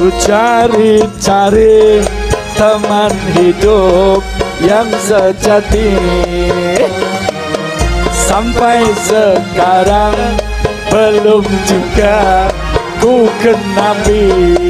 Ku cari-cari teman hidup yang sejati. Sampai sekarang belum juga ku kenali.